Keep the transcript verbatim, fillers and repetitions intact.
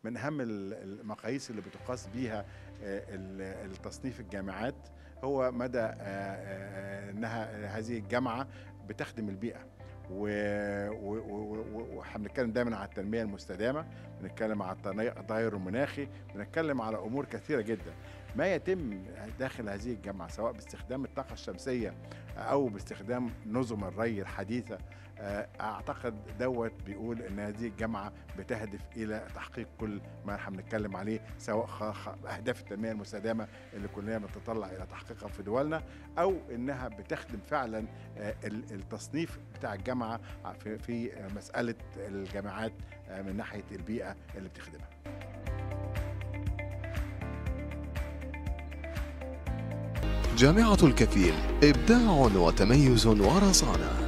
من أهم المقاييس اللي بتقاس بيها التصنيف الجامعات هو مدى أنها هذه الجامعة بتخدم البيئة. واحنا بنتكلم دايما على التنميه المستدامه، بنتكلم على التغير المناخي، بنتكلم على امور كثيره جدا. ما يتم داخل هذه الجامعه سواء باستخدام الطاقه الشمسيه او باستخدام نظم الري الحديثه، اعتقد دوت بيقول ان هذه الجامعه بتهدف الى تحقيق كل ما احنا بنتكلم عليه، سواء اهداف التنميه المستدامه اللي كلنا بنتطلع الى تحقيقها في دولنا، او انها بتخدم فعلا التصنيف بتاع الجامعه في في مساله الجامعات من ناحيه البيئه اللي بتخدمها. جامعة الكفيل، إبداع وتميز ورصانة.